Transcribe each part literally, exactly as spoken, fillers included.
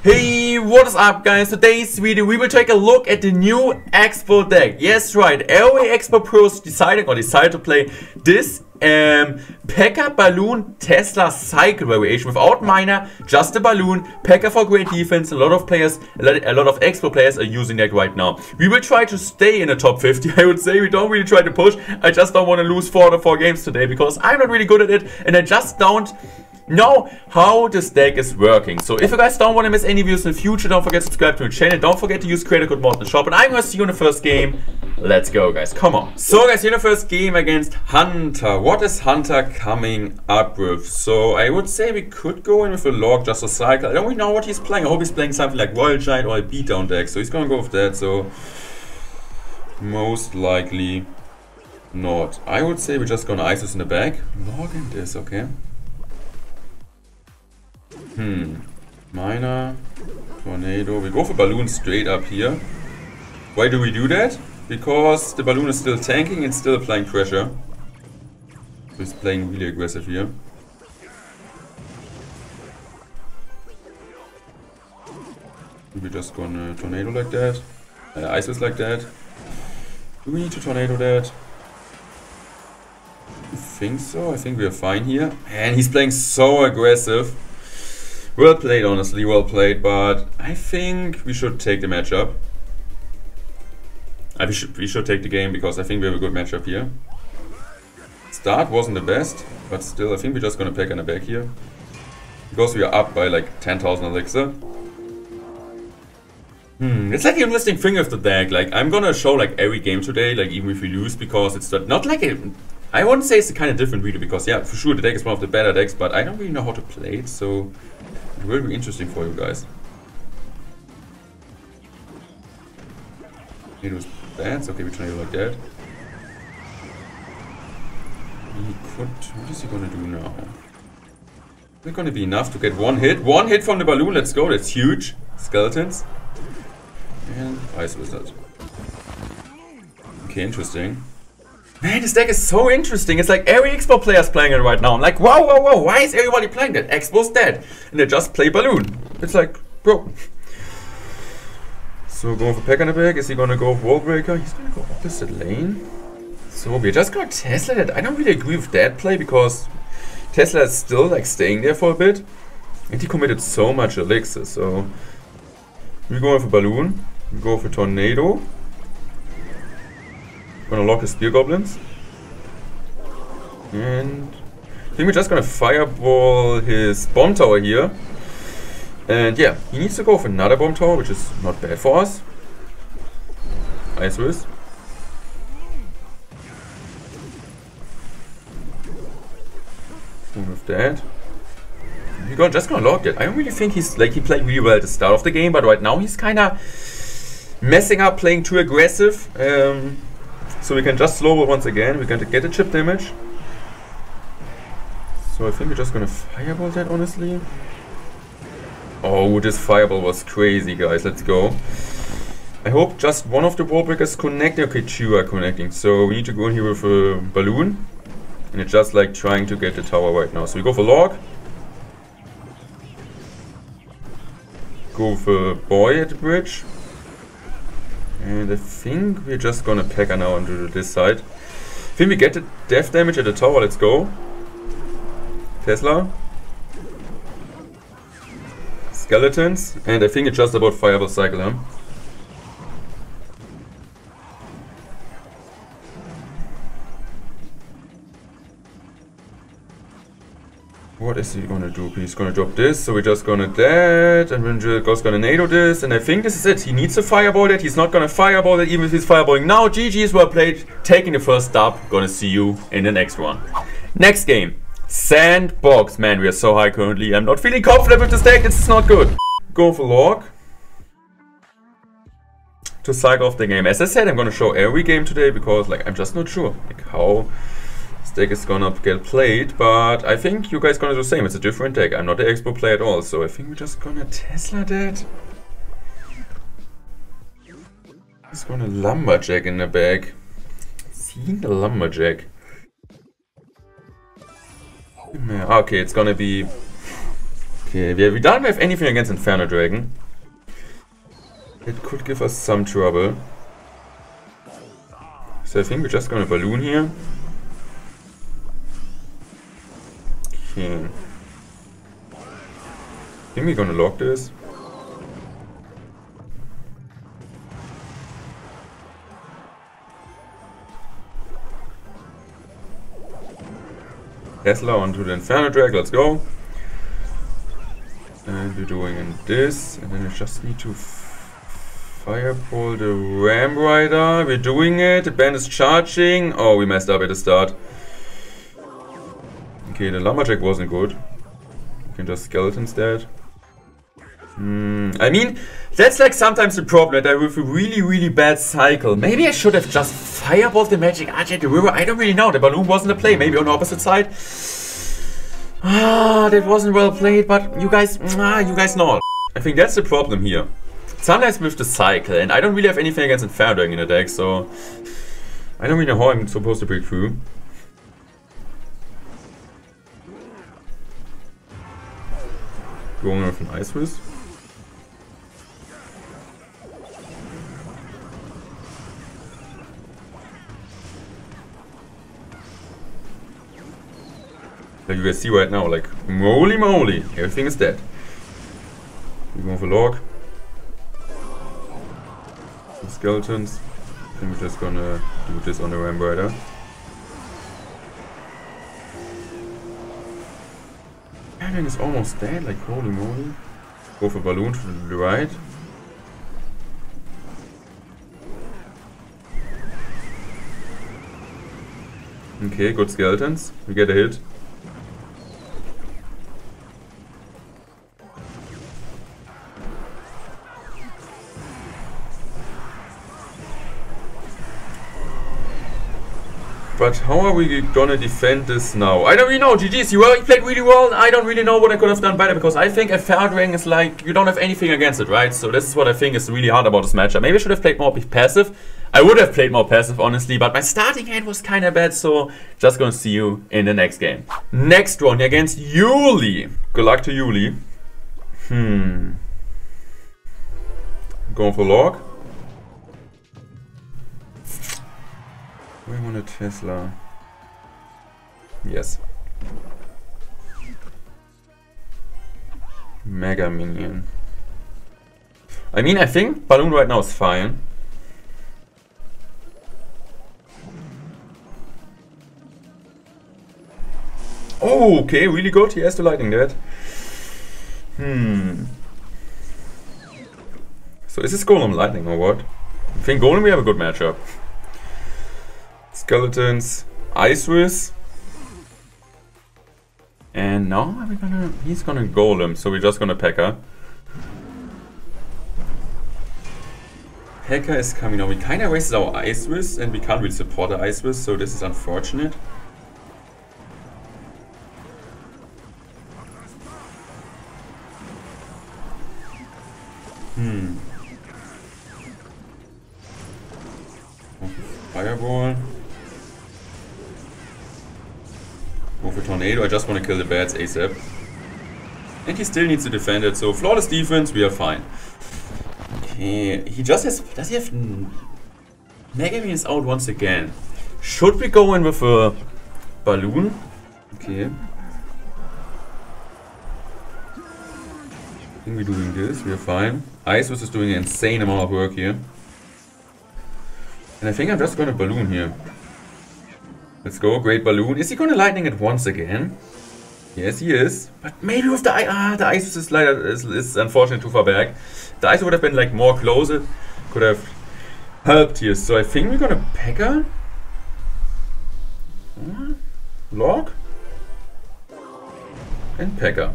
Hey, what is up guys? Today's video we will take a look at the new Expo deck. Yes, right, Airway Expo Pros decided or decided to play this um, P.E.K.K.A Balloon Tesla Cycle variation without Miner, just a balloon. P E K K A for great defense. A lot of players, a lot, a lot of Expo players are using that right now. We will try to stay in the top fifty. I would say we don't really try to push. I just don't want to lose four to four games today because I'm not really good at it and I just don't know how this deck is working. So if you guys don't want to miss any videos in the future, don't forget to subscribe to the channel. Don't forget to use creator code Morten in the shop. And I'm gonna see you in the first game. Let's go guys, come on. So guys, in the first game against Hunter. What is Hunter coming up with? So I would say we could go in with a log, just a cycle. I don't really know what he's playing. I hope he's playing something like Royal Giant or a beatdown deck. So he's gonna go with that. So most likely not. I would say we're just gonna ice this in the back. Log in this, okay. Hmm, Miner, Tornado, we go for Balloon straight up here. Why do we do that? Because the Balloon is still tanking and still applying pressure. So he's playing really aggressive here. We're just gonna Tornado like that. Uh, Isis like that. Do we need to Tornado that? I think so, I think we're fine here. And he's playing so aggressive. Well played, honestly, well played, but I think we should take the matchup. I, we, should, we should take the game because I think we have a good matchup here. Start wasn't the best, but still, I think we're just gonna P E K K A in the back here. Because we are up by like ten thousand elixir. Hmm, it's like an interesting thing with the deck. Like, I'm gonna show like every game today, like even if we lose, because it's not like a... I wouldn't say it's a kind of different video, because yeah, for sure the deck is one of the better decks, but I don't really know how to play it, so... It will be interesting for you guys. It was bad, so okay, we try it like that. He could... What is he gonna do now? Is it gonna be enough to get one hit? One hit from the balloon, let's go, that's huge. Skeletons. And Ice Wizard. Okay, interesting. Man, this deck is so interesting. It's like every Expo player is playing it right now. I'm like, whoa, whoa, whoa, why is everybody playing that? Expo's dead. And they just play Balloon. It's like, bro. So going for P E K K A in the back. Is he gonna go for Wall Breaker? He's gonna go opposite lane. So we're just gonna Tesla that. I don't really agree with that play because Tesla is still like staying there for a bit. And he committed so much elixir. So we're going for Balloon. We go for Tornado. Gonna lock his Spear Goblins. And I think we're just gonna fireball his bomb tower here. And yeah, he needs to go for another bomb tower, which is not bad for us. Ice Wiz. With that. We're gonna, just gonna lock it. I don't really think he's like he played really well at the start of the game, but right now he's kinda messing up, playing too aggressive. Um, So we can just slow roll once again. We're going to get a chip damage. So I think we're just going to fireball that, honestly. Oh, this fireball was crazy, guys. Let's go. I hope just one of the wall breakers connect. Okay, two are connecting. So we need to go in here with a balloon. And it's just like trying to get the tower right now. So we go for log. Go for boy at the bridge. And I think we're just gonna P E K K A now onto this side. I think we get the death damage at the tower, let's go. Tesla. Skeletons. And I think it's just about Fireball Cycle, huh? What is he gonna do? He's gonna drop this, so we're just gonna that, and then Joe's gonna NATO this, and I think this is it. He needs to fireball that. He's not gonna fireball that, even if he's fireballing now. G G's well played, taking the first stop. Gonna see you in the next one. Next game, Sandbox. Man, we are so high currently. I'm not feeling confident with this deck. This is not good. Go for log to cycle off the game. As I said, I'm gonna show every game today because, like, I'm just not sure like how. Deck is gonna get played, but I think you guys gonna do the same. It's a different deck. I'm not the Expo player at all, so I think we're just gonna Tesla that. He's gonna Lumberjack in the back. Seeing the Lumberjack. Okay, it's gonna be Okay, we, we don't have anything against Inferno Dragon. It could give us some trouble. So I think we're just gonna balloon here. Okay. I think we're gonna lock this. Tesla onto the Inferno Drag, let's go. And we're doing this, and then we just need to fireball the Ram Rider. We're doing it, the band is charging. Oh, we messed up at the start. Okay, the Lumberjack wasn't good. We can just skeleton instead. Hmm, I mean, that's like sometimes the problem that I have a really, really bad cycle. Maybe I should have just fireballed the Magic Archer at the river. I don't really know. The balloon wasn't a play. Maybe on the opposite side. Ah, that wasn't well played, but you guys, ah, you guys know. I think that's the problem here. Sometimes with the cycle, and I don't really have anything against Inferno Dragon in the deck, so I don't really know how I'm supposed to break through. Going with an Ice Fist. Like you guys see right now, like, moly moly, everything is dead. We're going for log. Some skeletons. I think we're just gonna do this on the Ram Rider. Everything is almost dead, like holy moly. Go for balloon to the right. Okay, good skeletons. We get a hit. But how are we gonna defend this now? I don't really know, G G's, you played really well. I don't really know what I could have done better, because I think a Inferno Dragon is like, you don't have anything against it, right? So this is what I think is really hard about this matchup. Maybe I should have played more passive. I would have played more passive, honestly, but my starting hand was kind of bad, so just gonna see you in the next game. Next one against Yuli. Good luck to Yuli. Hmm. Going for log. We want a Tesla. Yes. Mega Minion. I mean, I think balloon right now is fine. Oh, okay, really good. He has the lightning that. Hmm. So is this Golem lightning or what? I think Golem we have a good matchup. Skeletons, Ice Wiz. And now are we gonna he's gonna Golem, so we're just gonna P.E.K.K.A. P.E.K.K.A is coming now. We kinda wasted our Ice Wiz and we can't really support the Ice Wiz, so this is unfortunate. Hmm. Fireball. Go for Tornado. I just want to kill the bats ASAP. And he still needs to defend it, so flawless defense, we are fine. Okay, he just has... Does he have... Mega Man is out once again. Should we go in with a balloon? Okay. I think we're doing this, we are fine. Ice Wiz is doing an insane amount of work here. And I think I'm just gonna balloon here. Let's go, great balloon. Is he gonna lightning it once again? Yes, he is. But maybe with the ice, ah, the ice is, leider, is, is unfortunately too far back. The ice would have been like more closer, could have helped here. So I think we're gonna P.E.K.K.A. Uh, log and P.E.K.K.A.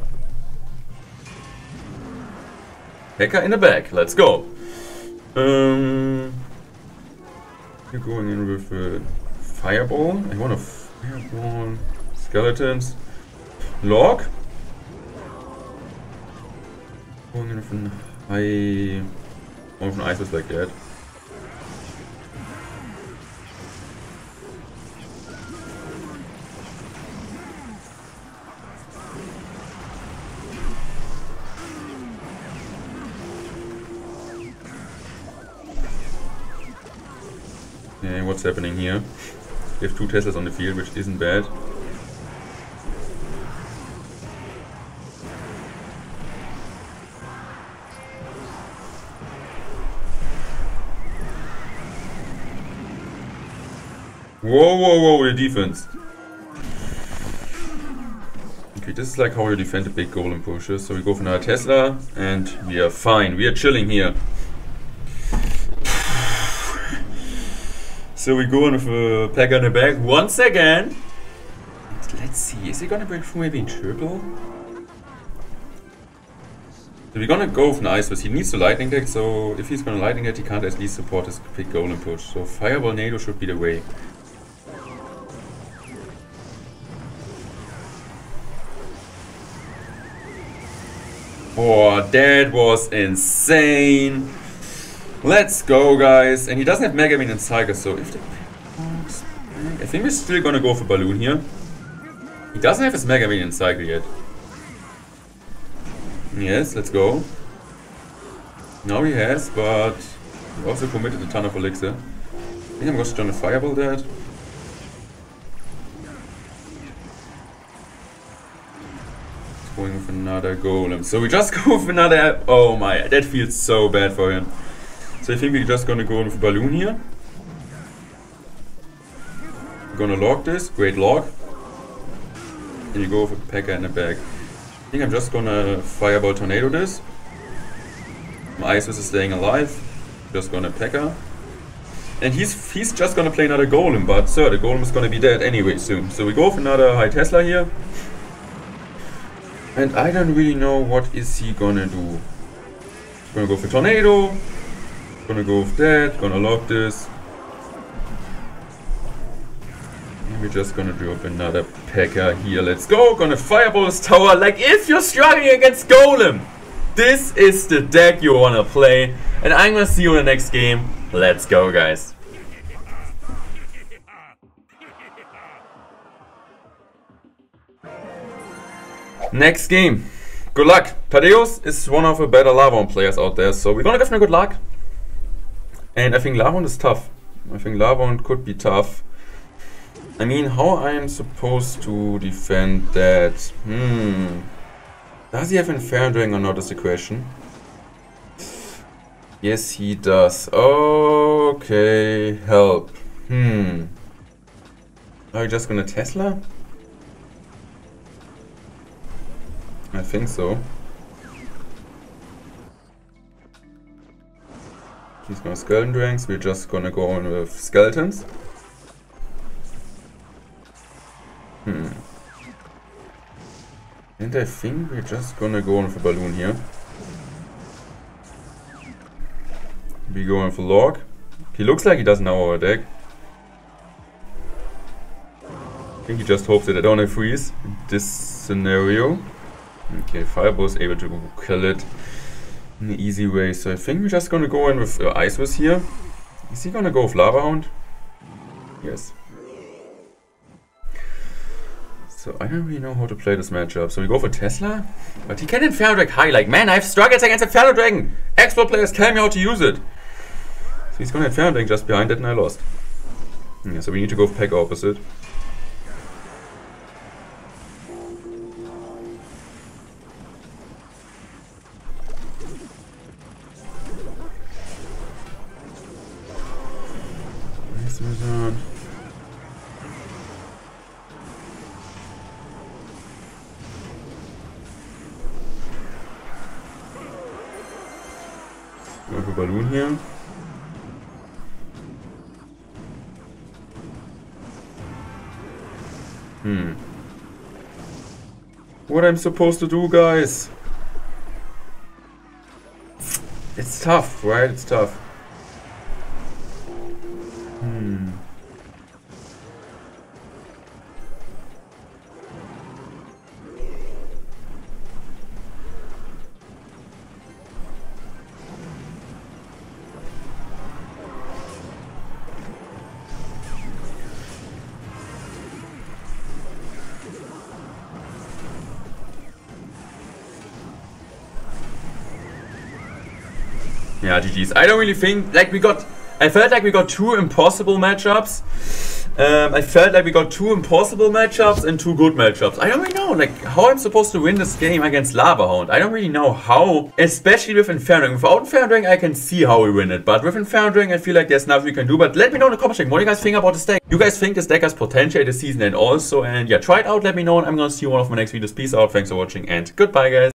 P.E.K.K.A. in the back. Let's go. Um, you're going in with a fireball. I want a fireball. Skeletons. Log. Going in with an high. One of an Ice Wiz like that. Okay, what's happening here? We have two Teslas on the field, which isn't bad. Whoa, whoa, whoa, the defense. Okay, this is like how you defend a big golem pushes. So we go for another Tesla, and we are fine. We are chilling here. So we go on with a P.E.K.K.A in the back once again. Let's see, is he gonna break through maybe in triple? So we're gonna go with an Ice Wizard. He needs the lightning deck, so if he's gonna lightning deck, he can't at least support his big golem push. So Fireball Nado should be the way. Oh, that was insane. Let's go, guys. And he doesn't have Mega Man and Cycle, so if the... I think we're still gonna go for Balloon here. He doesn't have his Mega Man and Cycle yet. Yes, let's go. Now he has, but he also committed a ton of Elixir. I think I'm just gonna Fireball that. Going with another golem. So we just go with another... Oh my, that feels so bad for him. So I think we're just gonna go with a Balloon here. We're gonna log this. Great log. And you go with a P E K K A in the back. I think I'm just gonna Fireball Tornado this. My Ice Wizard is staying alive. Just gonna P E K K A. And he's he's just gonna play another golem, but sir, the golem is gonna be dead anyway soon. So we go with another high Tesla here. And I don't really know what is he gonna do. Gonna go for Tornado. Gonna go with that. Gonna lock this. And we're just gonna drop another P E K K A here. Let's go. Gonna Fireball his tower. Like if you're struggling against Golem, this is the deck you wanna play. And I'm gonna see you in the next game. Let's go, guys. Next game. Good luck. Tadeus is one of the better Lavon players out there, so we're gonna give him good luck. And I think Lavon is tough. I think Lavon could be tough. I mean, how I am supposed to defend that? Hmm. Does he have Inferno Dragon or not is the question. Yes, he does. Okay, help. Hmm. Are you just gonna Tesla? I think so. He's gonna Skeleton Dragons, we're just gonna go on with Skeletons. Hmm. And I think we're just gonna go on with a Balloon here. We go on for Log. He looks like he doesn't know our deck. I think he just hopes that I don't have freeze in this scenario. Okay, Fireball is able to kill it in an easy way, so I think we're just gonna go in with uh, Ice Wizard here. Is he gonna go with Lava Hound? Yes. So I don't really know how to play this matchup. So we go for Tesla, but he can Inferno Dragon high. Like, man, I have struggles against Inferno Dragon. Expert players tell me how to use it. So he's gonna Inferno Dragon just behind it, and I lost. Yeah, so we need to go for P E K K A opposite. Go for Balloon here. Hmm. What I'm supposed to do, guys? It's tough, right? It's tough. Hmm. Yeah, G G's. I don't really think, like, we got I felt like we got two impossible matchups. Um, I felt like we got two impossible matchups and two good matchups. I don't really know, like, how I'm supposed to win this game against Lava Hound. I don't really know how, especially with Inferno Ring. Without Inferno Ring, I can see how we win it, but with Inferno Ring, I feel like there's nothing we can do. But let me know in the comment section, what do you guys think about this deck? You guys think this deck has potential this season and also, and yeah, try it out, let me know, and I'm gonna see you in one of my next videos. Peace out, thanks for watching, and goodbye, guys.